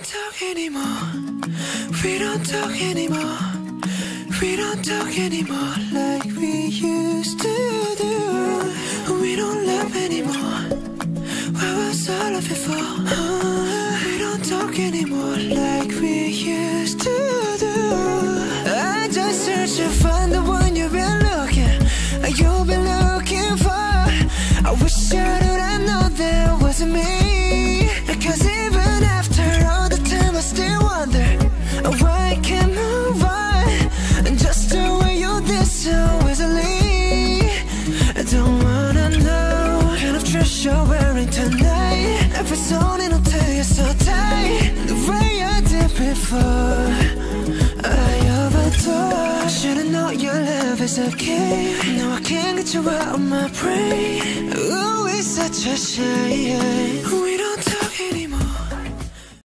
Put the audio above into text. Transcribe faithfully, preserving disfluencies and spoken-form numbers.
talk anymore. We don't talk anymore. We don't talk anymore like we used to do. We don't love anymore. What was all of it for? Uh, we don't talk anymore like we used to do. I just searched to find the one you've been looking, you've been looking for. I wish I would have known that wasn't me. Cause even after all the time I still wonder why I can't move on, just the way you did so easily. I don't wanna know what kind of dress you're wearing tonight. Every song it'll tell you so tight, the way I did before. I overdosed. Should've known your love is a game. Now I can't get you out of my brain. Ooh, it's such a shame. We don't